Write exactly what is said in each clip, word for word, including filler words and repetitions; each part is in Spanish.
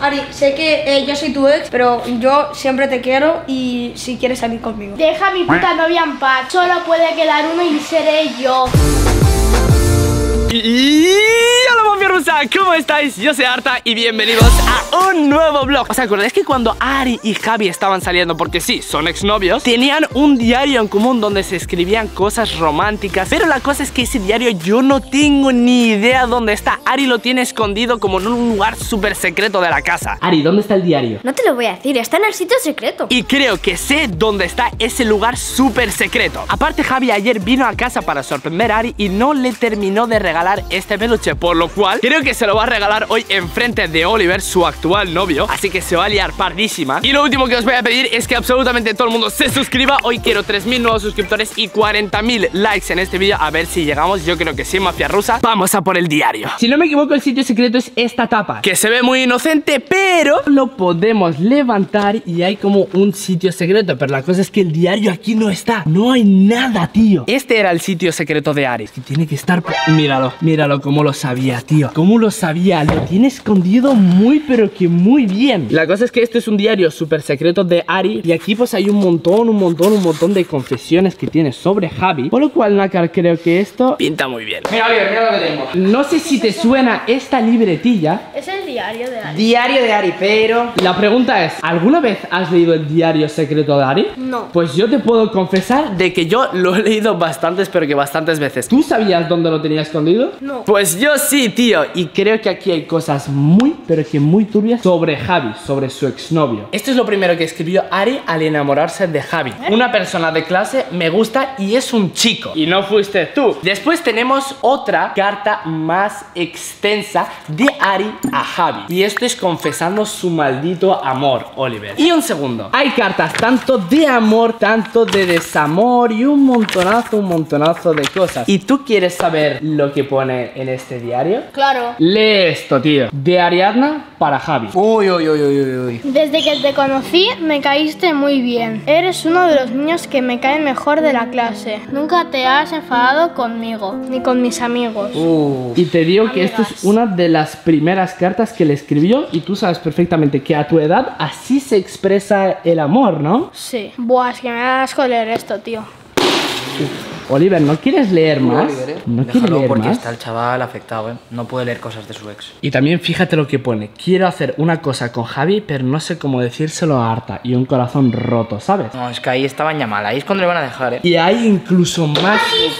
Ari, sé que eh, yo soy tu ex, pero yo siempre te quiero y si quieres salir conmigo. Deja a mi puta novia en paz. Solo puede quedar uno y seré yo. Y hola mafia rusa, ¿cómo estáis? Yo soy Arta y bienvenidos a un nuevo vlog. ¿Os acordáis que cuando Ari y Javi estaban saliendo, porque sí, son exnovios, tenían un diario en común donde se escribían cosas románticas? Pero la cosa es que ese diario yo no tengo ni idea dónde está. Ari lo tiene escondido como en un lugar súper secreto de la casa. Ari, ¿dónde está el diario? No te lo voy a decir, está en el sitio secreto. Y creo que sé dónde está ese lugar súper secreto. Aparte, Javi ayer vino a casa para sorprender a Ari y no le terminó de regalar este peluche, por lo cual creo que se lo va a regalar hoy enfrente de Oliver, su actual novio. Así que se va a liar pardísima. Y lo último que os voy a pedir es que absolutamente todo el mundo se suscriba. Hoy quiero tres mil nuevos suscriptores y cuarenta mil likes en este vídeo. A ver si llegamos, yo creo que sí, mafia rusa. Vamos a por el diario. Si no me equivoco, el sitio secreto es esta tapa, que se ve muy inocente, pero lo podemos levantar y hay como un sitio secreto. Pero la cosa es que el diario aquí no está. No hay nada, tío. Este era el sitio secreto de Ari, que tiene que estar... Míralo. Míralo cómo lo sabía, tío. Cómo lo sabía. Lo tiene escondido muy, pero que muy bien. La cosa es que este es un diario súper secreto de Ari. Y aquí pues hay un montón, un montón, un montón de confesiones que tiene sobre Javi. Por lo cual, Nácar, creo que esto pinta muy bien. Mira, Oliver, mira lo que tengo. No sé si te suena esta libretilla. Es el diario de Ari. Diario de Ari, pero... La pregunta es, ¿alguna vez has leído el diario secreto de Ari? No. Pues yo te puedo confesar de que yo lo he leído bastantes, pero que bastantes veces. ¿Tú sabías dónde lo tenía escondido? No. Pues yo sí, tío. Y creo que aquí hay cosas muy, pero que muy turbias sobre Javi, sobre su exnovio. Esto es lo primero que escribió Ari al enamorarse de Javi. ¿Eh? Una persona de clase me gusta y es un chico. Y no fuiste tú. Después tenemos otra carta más extensa de Ari a Javi. Y esto es confesando su maldito amor, Oliver. Y un segundo. Hay cartas tanto de amor, tanto de desamor y un montonazo, un montonazo de cosas. ¿Y tú quieres saber lo que pone en este diario? Claro. Lee esto, tío. De Ariadna para Javi. Uy, uy, uy, uy, uy. Desde que te conocí me caíste muy bien. Eres uno de los niños que me caen mejor de la clase. Nunca te has enfadado conmigo, ni con mis amigos. Uh. Y te digo que Amigas. esto es una de las primeras cartas que le escribió. Y tú sabes perfectamente que a tu edad así se expresa el amor, ¿no? Sí. Buah, es que me da asco leer esto, tío. Oliver, ¿no quieres leer más? Oliver, ¿eh? ¿No quieres Déjalo leer porque más? está el chaval afectado, ¿eh? No puede leer cosas de su ex. Y también fíjate lo que pone. Quiero hacer una cosa con Javi, pero no sé cómo decírselo a Arta. Y un corazón roto, ¿sabes? No, es que ahí estaban ya mal. Ahí es cuando le van a dejar, ¿eh? Y hay incluso más...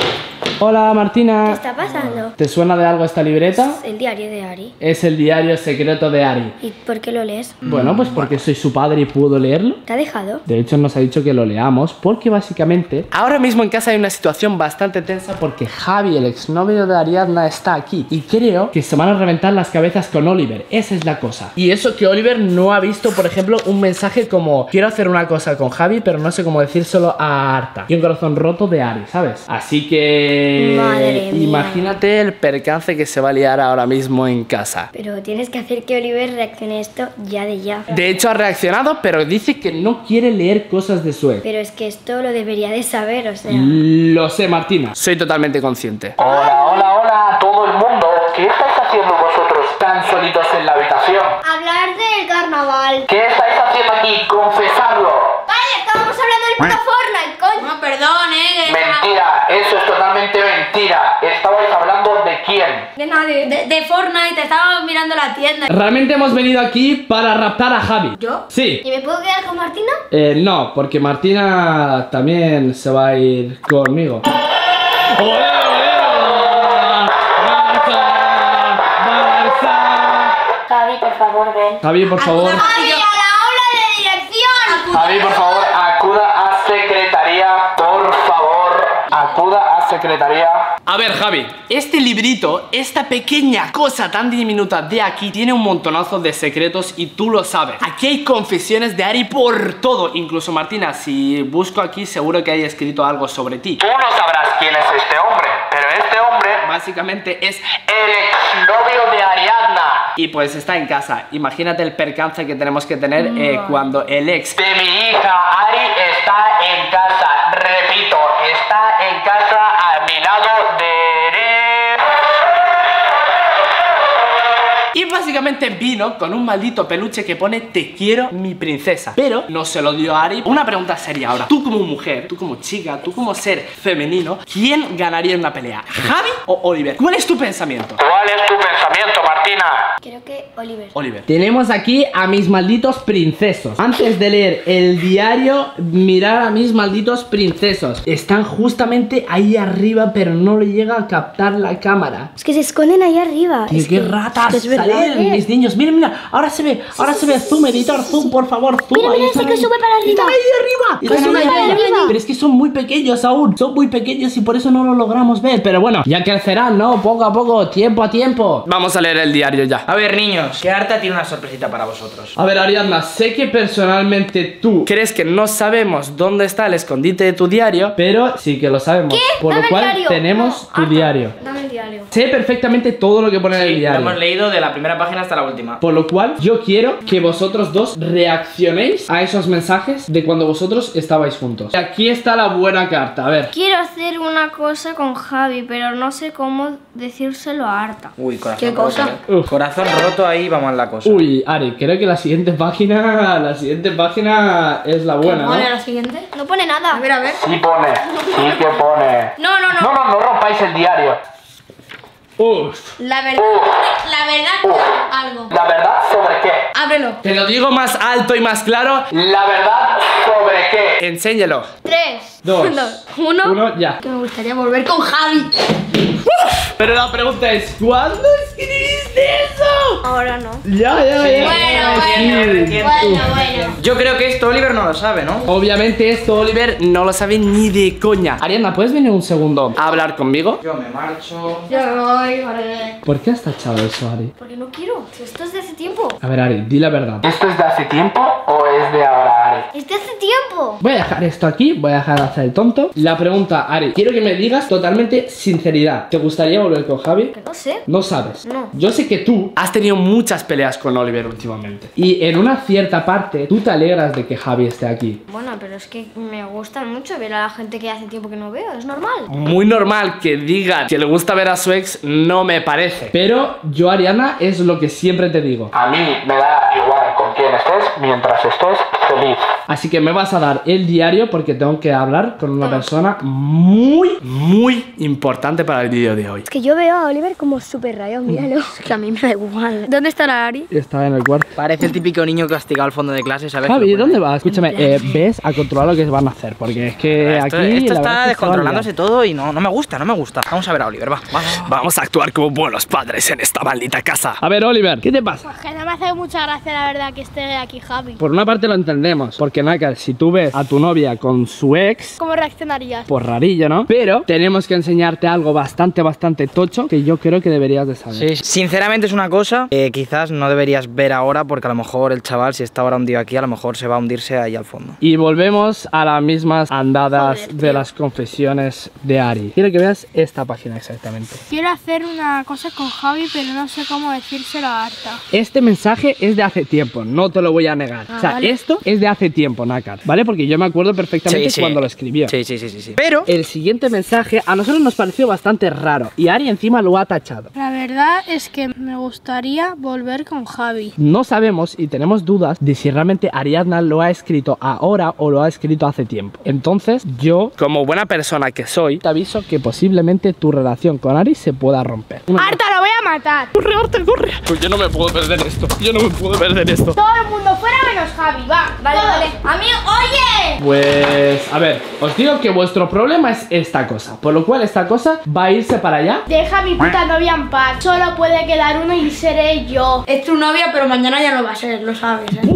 Hola, Martina. ¿Qué está pasando? ¿Te suena de algo esta libreta? El diario de Ari. Es el diario secreto de Ari. ¿Y por qué lo lees? Bueno, pues porque soy su padre y puedo leerlo. ¿Te ha dejado? De hecho, nos ha dicho que lo leamos porque básicamente... Ahora mismo en casa hay una situación bastante tensa porque Javi, el exnovio de Ariadna, está aquí. Y creo que se van a reventar las cabezas con Oliver. Esa es la cosa. Y eso que Oliver no ha visto, por ejemplo, un mensaje como: quiero hacer una cosa con Javi, pero no sé cómo decírselo a Arta. Y un corazón roto de Ari, ¿sabes? Así que... Madre mía. Imagínate el percance que se va a liar ahora mismo en casa. Pero tienes que hacer que Oliver reaccione a esto ya de ya. De hecho ha reaccionado, pero dice que no quiere leer cosas de su ex. Pero es que esto lo debería de saber, o sea... Lo sé, Martina. Soy totalmente consciente. Hola, hola, hola a todo el mundo. ¿Qué estáis haciendo vosotros tan solitos en la habitación? Hablar del carnaval. ¿Qué estáis haciendo aquí? Confesadlo. Vale, estábamos hablando del puto Fortnite, coño. No, perdón, eh. Mentira, eso es totalmente mentira. ¿Estabais hablando de quién? De nadie. De, de Fortnite, estábamos mirando la tienda. Realmente hemos venido aquí para raptar a Javi. ¿Yo? Sí. ¿Y me puedo quedar con Martina? Eh, no, porque Martina también se va a ir conmigo. ¡Olé, olé! ¡Barça! ¡Barça! Javi, por favor, ven. Javi, por favor. ¡Javi, a la aula de dirección! Javi, por favor, acuda a secretaría. Por favor, acuda a secretaría. A ver, Javi, este librito, esta pequeña cosa tan diminuta de aquí, tiene un montonazo de secretos y tú lo sabes. Aquí hay confesiones de Ari por todo. Incluso, Martina, si busco aquí, seguro que hay escrito algo sobre ti. Tú no sabrás quién es este hombre, pero este hombre Básicamente es... el exnovio de Ariadna. Y pues está en casa. Imagínate el percance que tenemos que tener eh, cuando el ex de mi hija Ari está en casa. Repito, está en casa a mi lado derecho. Y básicamente vino con un maldito peluche que pone te quiero mi princesa, pero no se lo dio a Ari. Una pregunta seria ahora, tú como mujer, tú como chica, tú como ser femenino, ¿quién ganaría en una pelea? ¿Javi o Oliver? ¿Cuál es tu pensamiento? ¿Cuál es tu pensamiento, Martina? Creo que Oliver. Oliver. Tenemos aquí a mis malditos princesos. Antes de leer el diario, mirar a mis malditos princesos. Están justamente ahí arriba, pero no le llega a captar la cámara. Es que se esconden ahí arriba. Tío, es qué que, ratas. es que es verdad, Salen, ¿eh? mis niños. Miren, mira, ahora se ve, ahora se ve. Zoom, editor, zoom, por favor, zoom. Mira, mira, Ahí ese están que ahí. sube para arriba. Están ahí arriba. Que Están sube ahí para arriba. arriba. Pero es que son muy pequeños aún. Son muy pequeños y por eso no lo logramos ver. Pero bueno, ya crecerán, ¿no? Poco a poco, tiempo a tiempo. Vamos a leer el diario ya. A ver, niños, que Arta tiene una sorpresita para vosotros. A ver, Ariadna, sé que personalmente tú crees que no sabemos dónde está el escondite de tu diario, pero sí que lo sabemos. ¿Qué? Por Dame lo el cual diario. tenemos No, tu Arta, diario. Dame el diario. Sé perfectamente todo lo que pone en el Sí, lo diario. hemos leído de la primera página hasta la última. Por lo cual, yo quiero que vosotros dos reaccionéis a esos mensajes de cuando vosotros estabais juntos. Y aquí está la buena carta, a ver. Quiero hacer una cosa con Javi, pero no sé cómo decírselo a Arta. Uy, corazón ¿Qué roto. cosa? ¿eh? Uf. Corazón roto, ahí vamos la cosa. Uy, Ari, creo que la siguiente página, la siguiente página es la buena, ¿no? ¿Cuál es la siguiente? No pone nada. A ver, a ver. Sí pone, sí que pone. No, no, no. No, no, no rompáis el diario. Uf. La verdad, la verdad que algo. ¿La verdad sobre qué? Ábrelo. Te lo digo más alto y más claro. ¿La verdad sobre qué? Enséñalo. Tres, Dos. dos, uno. Uno, ya. Que me gustaría volver con Javi. Pero la pregunta es, ¿cuándo escribiste eso? Ahora no. Ya, ya, ya. Bueno, Sí. Bueno, bueno. Yo creo que esto Oliver no lo sabe, ¿no? Obviamente esto Oliver no lo sabe ni de coña. Ariadna, ¿puedes venir un segundo a hablar conmigo? Yo me marcho. Yo me voy, vale. ¿Por qué has tachado eso, Ari? Porque no quiero. Si esto es de hace tiempo. A ver, Ari, di la verdad. ¿Esto es de hace tiempo o es de ahora, Ari? Es de hace tiempo. Voy a dejar esto aquí, voy a dejar de hacer el tonto. La pregunta, Ari, quiero que me digas totalmente sinceridad. ¿Te gustaría volver con Javi? Que no sé. No sabes. No. Yo sé que tú has tenido muchas peleas con Oliver últimamente. Y en una cierta parte, tú te alegras de que Javi esté aquí. Bueno, pero es que me gusta mucho ver a la gente que hace tiempo que no veo. Es normal. Muy normal que digan que le gusta ver a su ex, no me parece. Pero yo, Ariana, es lo que siempre te digo. A mí me da igual con quién estés mientras estés feliz. Así que me vas a dar el diario porque tengo que hablar con una persona muy, muy importante para el vídeo de hoy. Es que yo veo a Oliver como súper rayado, míralo. Es que a mí me da igual. ¿Dónde estará Ari? Está en el cuarto. Parece el típico niño castigado al fondo de clase, ¿sabes? Javi, Que lo ¿dónde pone. vas? Escúchame, eh, ves a controlar lo que van a hacer. Porque es que Esto, aquí. esto la verdad es está que se va a descontrolándose liar. todo y no, no me gusta, no me gusta. Vamos a ver a Oliver, va. va. Vamos a actuar como buenos padres en esta maldita casa. A ver, Oliver, ¿qué te pasa? Que no me hace mucha gracia, la verdad, que esté aquí Javi. Por una parte lo entendemos, porque Nácar, si tú ves a tu novia con su ex, ¿Cómo reaccionarías? pues rarillo, ¿no? Pero tenemos que enseñarte algo bastante, bastante tocho que yo creo que deberías de saber. Sí, sinceramente es una cosa que quizás no deberías ver ahora porque a lo mejor el chaval, si está ahora hundido aquí, a lo mejor se va a hundirse ahí al fondo. Y volvemos a las mismas andadas de las confesiones de Ari. Quiero que veas esta página exactamente. Quiero hacer una cosa con Javi, pero no sé cómo decírselo a Arta. Este mensaje es de hace tiempo, no te lo voy a negar. o sea, vale. esto es de hace tiempo, Nácar, ¿vale? Porque yo me acuerdo perfectamente Sí, sí. cuando lo escribió. Sí, sí, sí, sí, sí. Pero El siguiente mensaje a nosotros nos pareció bastante raro y Ari encima lo ha tachado. La verdad es que me gustaría volver con Javi. No sabemos y tenemos dudas de si realmente Ariadna lo ha escrito ahora o lo ha escrito hace tiempo. Entonces yo, como buena persona que soy, te aviso que posiblemente tu relación con Ari se pueda romper. Una- ¡Arta, lo voy a matar! ¡Corre, Arta, corre! Pues yo no me puedo perder esto. Yo no me puedo perder esto. Todo el mundo fuera menos Javi, va. Vale, Todos. vale. Amigo, oye. Pues, a ver, os digo que vuestro problema es esta cosa. Por lo cual esta cosa va a irse para allá. Deja a mi puta novia en paz. Solo puede quedar uno y seré yo. Es tu novia, pero mañana ya no va a ser, lo sabes, ¿eh?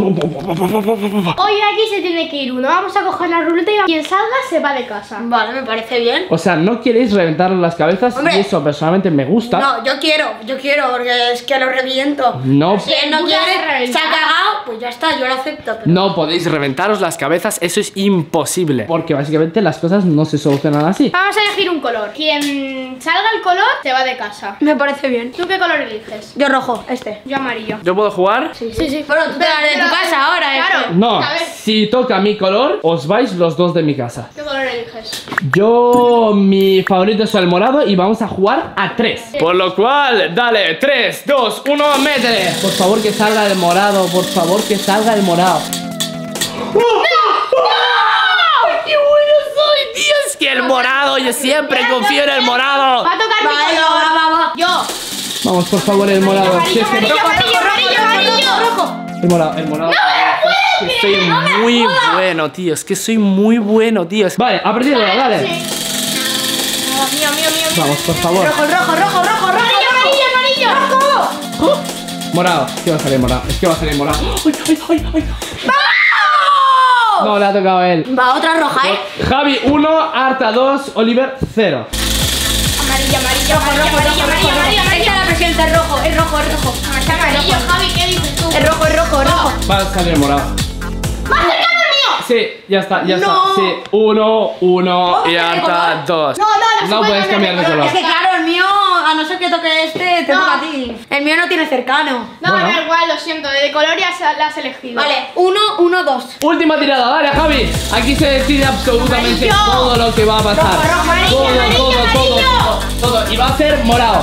Hoy de aquí se tiene que ir uno. Vamos a coger la ruleta y quien salga se va de casa. Vale, me parece bien. O sea, no queréis reventar las cabezas Hombre. y eso personalmente me gusta. No, yo quiero, yo quiero, porque es que lo reviento. No, Si él no Puta quiere, reventar. se ha cagado, pues ya está, yo lo acepto. Pero... no podéis reventaros las cabezas, eso es imposible. Porque básicamente las cosas no se solucionan así. Vamos a elegir un color. Quien salga el color se va de casa. Me parece bien. ¿Tú qué color eliges? Yo rojo, este. Yo amarillo. ¿Yo puedo jugar? Sí, sí, sí. Bueno, tú te vas de tu Pero- casa ahora, ¿eh? Claro. No, A ver. si toca mi color, os vais los dos de mi casa. ¿Qué color eliges? eliges? Yo, mi favorito es el morado y vamos a jugar a tres. Por lo cual, dale, tres, dos, uno, métele. Por favor que salga el morado, por favor que salga el morado. ¡No! ¡No! ¡Qué bueno soy, tío! Es que el morado, yo siempre confío en el morado. Va a tocar mi color. va, va. Yo. Vamos, por favor, el morado. Si es que- Amarillo, amarillo, amarillo, amarillo. Rojo. El morado, el morado. Es que soy muy bueno, tío. Es que soy muy bueno, tío. Vale, a partir de ahora, dale. Sí. Oh, mío, mío, mío, mío. Vamos, por favor. Rojo, rojo, rojo, rojo, rojo. Amarillo, amarillo, amarillo. Rojo. Morado. Es que va a salir morado. Es que va a salir morado. ¡Ay, ay, ay, ay! No, le ha tocado a él. Va, otra roja, ¿eh? Javi, uno, Arta, dos, Oliver, cero. Amarillo, amarillo, Rojo, amarillo, rojo, amarillo, rojo, amarillo, amarillo, rojo. Esta es la presidenta, es rojo, es rojo, es rojo. amarillo. Javi, ¿qué dices tú? Es rojo, es rojo, es rojo. Va a salir morado. ¡Más cercano al mío! Sí, ya está, ya No. está. Sí, uno, uno y ¿Cómo Arta, color? dos. No, no, no se No puede puedes cambiar de color. Es que claro, el mío, a no ser que toque este, te No. toca a ti. El mío no tiene cercano. No, Bueno. da igual, lo siento. De color ya se- la has elegido. Vale, uno, uno, dos. Última tirada, dale, Javi. Aquí se decide absolutamente Amarillo. todo lo que va a pasar. Rojo, rojo, amarillo, todo, amarillo, todo, todo, amarillo. todo, todo. Y va a ser morado.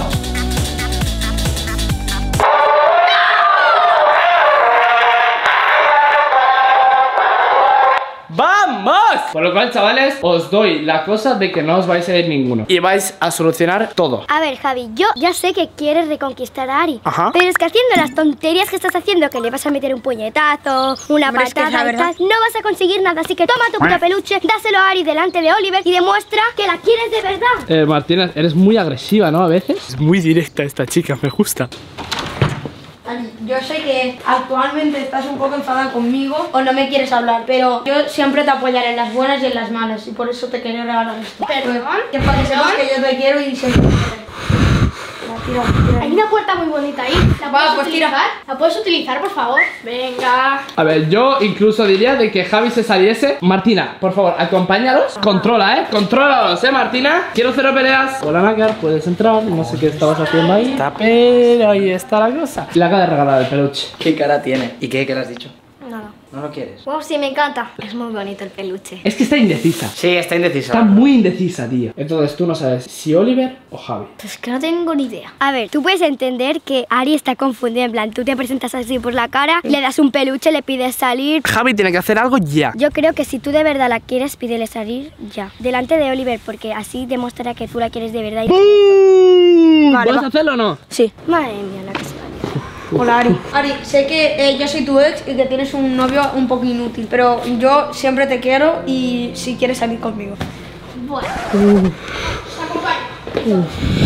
¡Vamos! Por lo cual, chavales, os doy la cosa de que no os vais a ir ninguno. Y vais a solucionar todo. A ver, Javi, yo ya sé que quieres reconquistar a Ari. Ajá. Pero es que haciendo las tonterías que estás haciendo, que le vas a meter un puñetazo, una Hombre, es que es la patada y verdad. tal, no vas a conseguir nada. Así que toma tu puto peluche, dáselo a Ari delante de Oliver y demuestra que la quieres de verdad. Eh, Martina, eres muy agresiva, ¿no? A veces. Es muy directa esta chica, me gusta. Ani, yo sé que actualmente estás un poco enfadada conmigo o no me quieres hablar, pero yo siempre te apoyaré en las buenas y en las malas y por eso te quería regalar esto. ¿Perdón? Que para que sepas que yo te quiero y siempre te quiero. La tiro, tira. Hay una puerta muy bonita ahí. ¿La Va, puedes pues tira. utilizar? ¿La puedes utilizar, por favor? Venga. A ver, yo incluso diría de que Javi se saliese. Martina, por favor, acompáñalos. Controla, ¿eh? Contrólalos, ¿eh, Martina? Quiero cero peleas. Hola, Nácar, puedes entrar. No sé qué estabas haciendo ahí. Está, pero ahí está la cosa. Le acaba de regalar el peluche. ¿Qué cara tiene? ¿Y qué? ¿Qué le has dicho? Nada. ¿No lo quieres? Wow, sí, me encanta. Es muy bonito el peluche. Es que está indecisa. Sí, está indecisa. Está muy indecisa, tío. Entonces tú no sabes si Oliver o Javi. Pues que no tengo ni idea. A ver, tú puedes entender que Ari está confundida. En plan, tú te presentas así por la cara, le das un peluche, le pides salir. Javi tiene que hacer algo ya. Yo creo que si tú de verdad la quieres, pídele salir ya. Delante de Oliver, porque así demostrará que tú la quieres de verdad. Y... Vale, ¿Vas va. a hacerlo o no? Sí. Madre mía, la que se va. Hola Ari. Ari, sé que eh, yo soy tu ex y que tienes un novio un poco inútil, pero yo siempre te quiero y si quieres salir conmigo. Bueno. Te acompaño.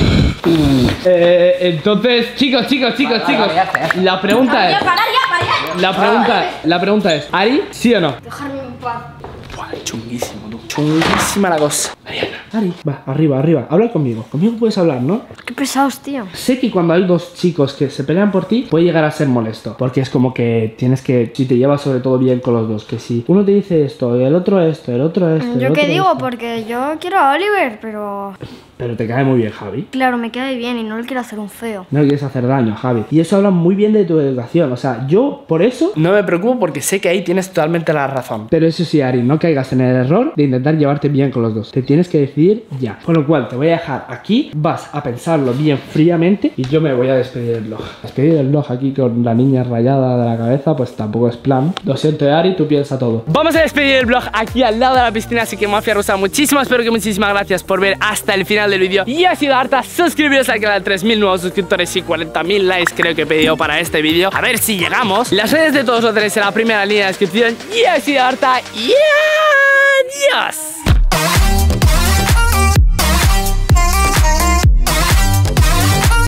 Eh, entonces, chicos, chicos, chicos, Vale, chicos. vale, ya está, ya está. La pregunta es. parar ya, para ya. La pregunta, la pregunta es, ¿Ari, sí o no? Dejarme en paz. Buah, chunguísimo, tú. Chunguísima la cosa. Mariana, Ari, va, arriba, arriba. Habla conmigo. Conmigo puedes hablar, ¿no? Qué pesados, tío. Sé que cuando hay dos chicos que se pelean por ti, puede llegar a ser molesto. Porque es como que tienes que, si te llevas sobre todo bien con los dos, que si uno te dice esto, el otro esto, el otro esto. el Yo otro qué digo, esto. porque yo quiero a Oliver, pero Pero te cae muy bien, Javi. claro, me queda bien y no le quiero hacer un feo. No le quieres hacer daño, Javi. Y eso habla muy bien de tu educación. O sea, yo por eso no me preocupo porque sé que ahí tienes totalmente la razón. Pero eso sí, Ari, no caigas en el error de intentar llevarte bien con los dos. Te tienes que decidir ya. Con lo cual, te voy a dejar aquí. Vas a pensarlo bien fríamente y yo me voy a despedir del vlog. Despedir el vlog aquí con la niña rayada de la cabeza, pues tampoco es plan. Lo siento, Ari, tú piensa todo. Vamos a despedir el vlog aquí al lado de la piscina. Así que, Mafia Rusa, muchísimas, pero que muchísimas gracias por ver hasta el final del vídeo. Y ha sido harta. Suscribiros al canal, tres mil nuevos suscriptores y cuarenta mil likes creo que he pedido para este vídeo. A ver si llegamos. Las redes de todos lo tenéis en la primera línea de descripción. Y ha sido harta. Y adiós.